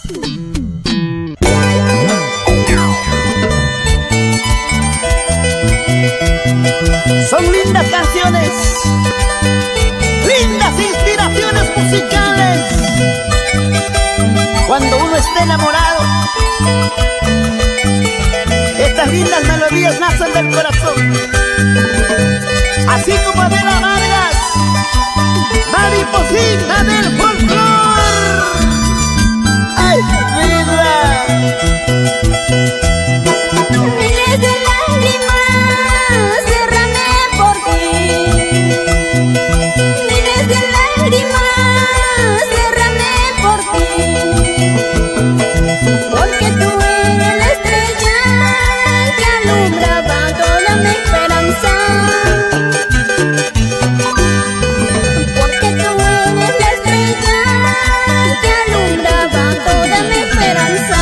Son lindas canciones, lindas inspiraciones musicales. Cuando uno está enamorado, estas lindas melodías nacen del corazón. Así como Adela Vargas, mariposita del folclor. ¡Ay, vida! Miles de lágrimas derramé por ti. Miles de lágrimas derramé por ti. Porque tú eres la estrella que alumbraba toda mi esperanza. Porque tú eres la estrella que alumbraba toda mi esperanza.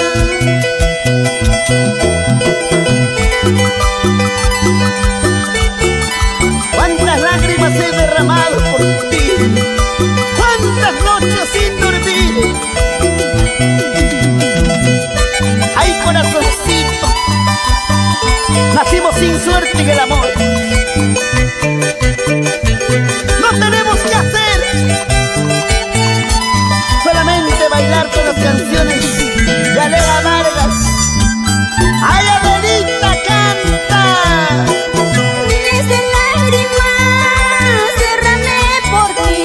Cuántas lágrimas he derramado por ti, cuántas noches sin dormir. Ay, corazoncito, nacimos sin suerte en el amor. No tenemos que hacer, solamente bailar con las canciones de Adela Vargas. ¡Ay, Adelita, canta! Miles de lágrimas derramé por ti.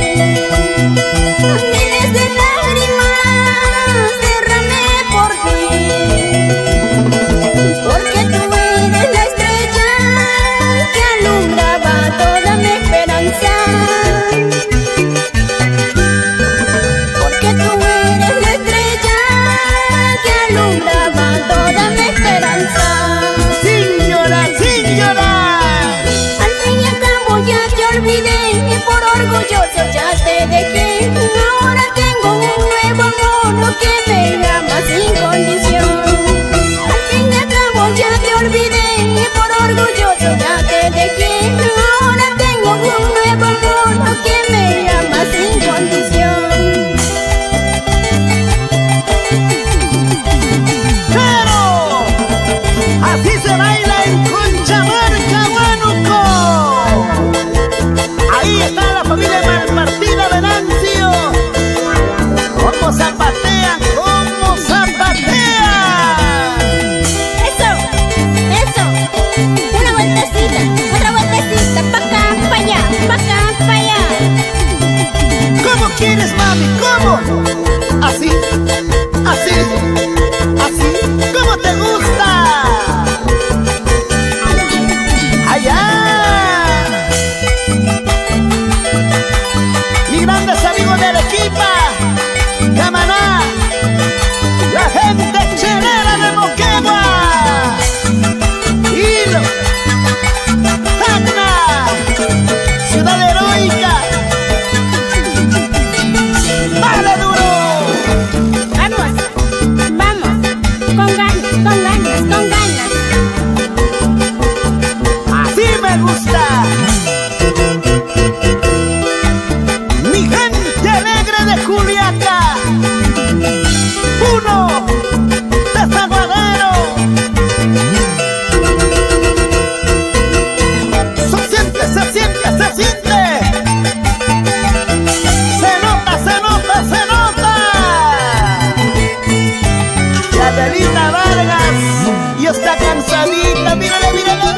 Miles de lágrimas derramé por ti. Porque tú eres la estrella que alumbraba toda mi esperanza. Porque tú eres la estrella que alumbraba toda mi esperanza. Sin llorar, sin llorar. Al fin y al cabo ya te olvidé y por orgulloso ya te dejé. Ahora tengo un nuevo amor que me ama sin condición. Al fin y al cabo ya te olvidé y por orgulloso ya te dejé. Ahora tengo un nuevo amor que me ama sin condición. Pero así se baila en Conchamarca, Huánuco. Ahí está la familia Malpartida de Venancio. ¿Cómo zapatean? ¿Cómo zapatean? Eso, eso. Una vueltecita, otra vueltecita, pa' acá, pa' allá, pa' acá, pa' allá. ¿Cómo quieres, mami? ¿Cómo? Así, así, así. ¿Cómo te gusta? Allá. Mis grandes amigos de Arequipa, Camaná, la gente chelera de Moquegua, Hilo, Tacna, Ciudad Heroica. ¡Dale duro! Vamos, vamos, con ganas, con ganas, con ganas. Así me gusta. Mi gente alegre de Juliaca, uno de Zaguadero. Se siente, se siente, se siente. Se nota, se nota, se nota. Y Adelita Vargas, y está cansadita, mírale, mírale.